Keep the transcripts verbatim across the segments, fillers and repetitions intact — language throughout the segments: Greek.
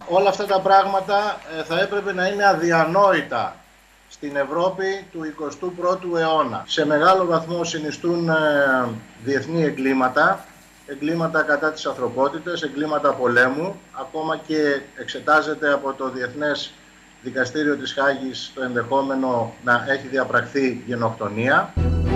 Όλα αυτά τα πράγματα θα έπρεπε να είναι αδιανόητα στην Ευρώπη του εικοστού πρώτου αιώνα. Σε μεγάλο βαθμό συνιστούν διεθνή εγκλήματα, εγκλήματα κατά της ανθρωπότητας, εγκλήματα πολέμου, ακόμα και εξετάζεται από το Διεθνές Δικαστήριο της Χάγης το ενδεχόμενο να έχει διαπραχθεί γενοκτονία.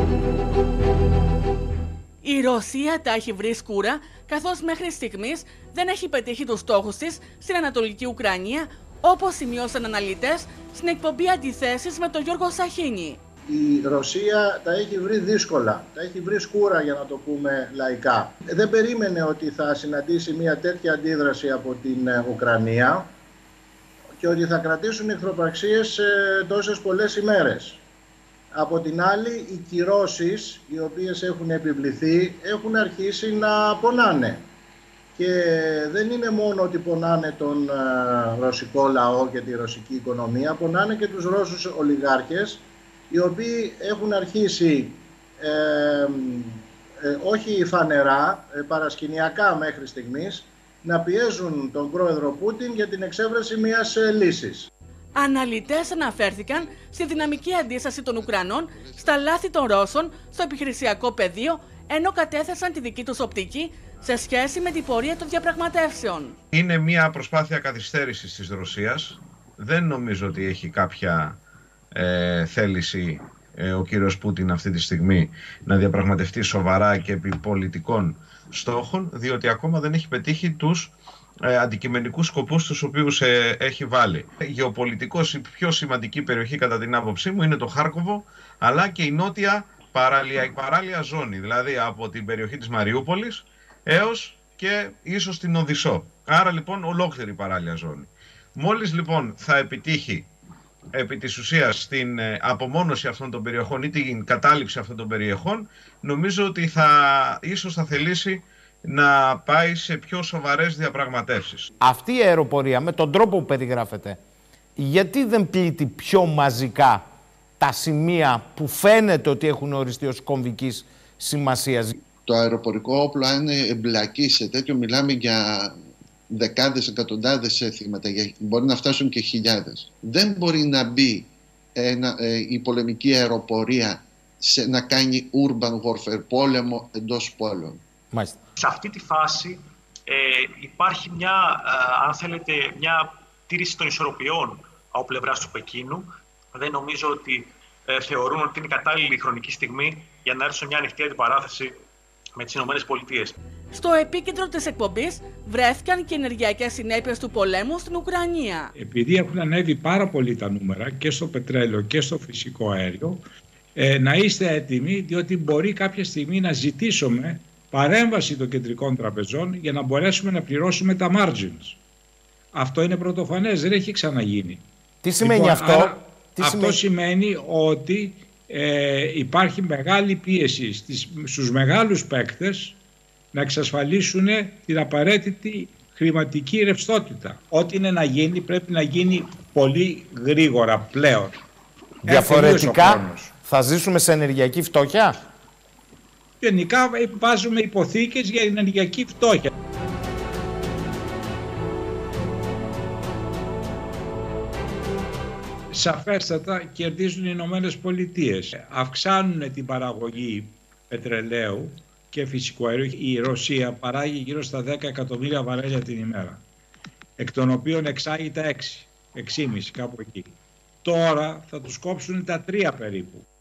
Η Ρωσία τα έχει βρει σκούρα, καθώς μέχρι στιγμής δεν έχει πετύχει τους στόχους της στην Ανατολική Ουκρανία, όπως σημειώσαν αναλυτές στην εκπομπή Αντιθέσεις με τον Γιώργο Σαχίνη. Η Ρωσία τα έχει βρει δύσκολα, τα έχει βρει σκούρα, για να το πούμε λαϊκά. Δεν περίμενε ότι θα συναντήσει μια τέτοια αντίδραση από την Ουκρανία και ότι θα κρατήσουν εχθροπραξίες τόσες πολλές ημέρες. Από την άλλη, οι κυρώσεις οι οποίες έχουν επιβληθεί έχουν αρχίσει να πονάνε. Και δεν είναι μόνο ότι πονάνε τον ρωσικό λαό και τη ρωσική οικονομία, πονάνε και τους Ρώσους ολιγάρχες, οι οποίοι έχουν αρχίσει, ε, ε, όχι φανερά, ε, παρασκηνιακά μέχρι στιγμής, να πιέζουν τον πρόεδρο Πούτιν για την εξέβρεση μιας ε, λύσης. Αναλυτές αναφέρθηκαν στη δυναμική αντίσταση των Ουκρανών στα λάθη των Ρώσων στο επιχειρησιακό πεδίο, ενώ κατέθεσαν τη δική τους οπτική σε σχέση με την πορεία των διαπραγματεύσεων. Είναι μια προσπάθεια καθυστέρησης της Ρωσίας. Δεν νομίζω ότι έχει κάποια ε, θέληση ε, ο κύριος Πούτιν αυτή τη στιγμή να διαπραγματευτεί σοβαρά και επί πολιτικών στόχων, διότι ακόμα δεν έχει πετύχει τους ε, αντικειμενικούς σκοπούς τους οποίους ε, έχει βάλει. Γεωπολιτικώς η πιο σημαντική περιοχή κατά την άποψή μου είναι το Χάρκοβο, αλλά και η νότια παράλια, η παράλια ζώνη, δηλαδή από την περιοχή της Μαριούπολης έως και ίσως την Οδυσσό. Άρα λοιπόν ολόκληρη παράλια ζώνη. Μόλις λοιπόν θα επιτύχει επί της ουσίας την απομόνωση αυτών των περιοχών ή την κατάληψη αυτών των περιοχών, νομίζω ότι θα, ίσως θα θελήσει να πάει σε πιο σοβαρές διαπραγματεύσεις. Αυτή η αεροπορία με τον τρόπο που περιγράφεται, γιατί δεν πλήττει πιο μαζικά τα σημεία που φαίνεται ότι έχουν οριστεί ως κομβικής σημασίας? Το αεροπορικό όπλο, αν εμπλακεί σε τέτοιο, μιλάμε για δεκάδες, εκατοντάδες θύματα, μπορεί να φτάσουν και χιλιάδες. Δεν μπορεί να μπει ένα, ε, η πολεμική αεροπορία σε, να κάνει urban warfare, πόλεμο εντός πόλεων. Μάλιστα. Σε αυτή τη φάση ε, υπάρχει μια, ε, αν θέλετε, μια τήρηση των ισορροπιών από πλευράς του Πεκίνου. Δεν νομίζω ότι ε, θεωρούν ότι είναι η κατάλληλη χρονική στιγμή για να έρθουν σε μια ανοιχτή αντιπαράθεση με τις Ηνωμένες Πολιτείες. Στο επίκεντρο της εκπομπής βρέθηκαν και οι ενεργειακές συνέπειες του πολέμου στην Ουκρανία. Επειδή έχουν ανέβει πάρα πολύ τα νούμερα και στο πετρέλαιο και στο φυσικό αέριο, ε, να είστε έτοιμοι, διότι μπορεί κάποια στιγμή να ζητήσουμε παρέμβαση των κεντρικών τραπεζών για να μπορέσουμε να πληρώσουμε τα margins. Αυτό είναι πρωτοφανές, δεν έχει ξαναγίνει. Τι σημαίνει λοιπόν, αυτό? Άρα, Τι αυτό σημαίνει... σημαίνει ότι ε, υπάρχει μεγάλη πίεση στις, στους μεγάλους παίκτες να εξασφαλίσουν την απαραίτητη χρηματική ρευστότητα. Ό,τι είναι να γίνει πρέπει να γίνει πολύ γρήγορα πλέον. Διαφορετικά θα ζήσουμε σε ενεργειακή φτώχεια. Γενικά βάζουμε υποθήκες για ενεργειακή φτώχεια. Σαφέστατα κερδίζουν οι Ηνωμένες Πολιτείες. Αυξάνουν την παραγωγή πετρελαίου και φυσικού αερίου. Η Ρωσία παράγει γύρω στα δέκα εκατομμύρια βαρέλια την ημέρα, εκ των οποίων εξάγει τα έξι, έξι κόμμα πέντε κάπου εκεί. Τώρα θα τους κόψουν τα τρία περίπου.